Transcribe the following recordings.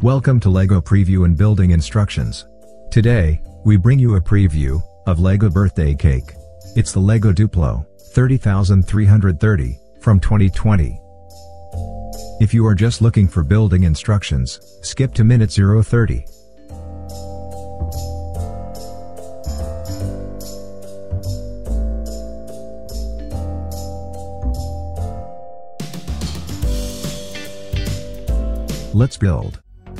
Welcome to LEGO Preview and Building Instructions. Today, we bring you a preview of LEGO Birthday Cake. It's the LEGO Duplo 30330 from 2020. If you are just looking for building instructions, skip to minute 030. Let's build.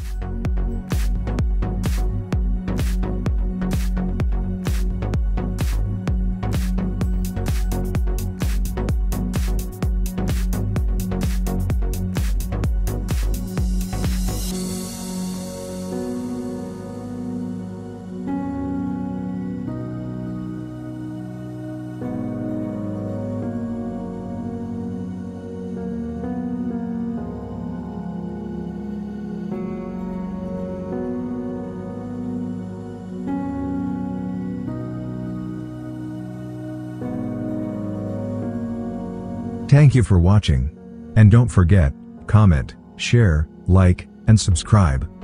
Thank you for watching. And don't forget, comment, share, like, and subscribe.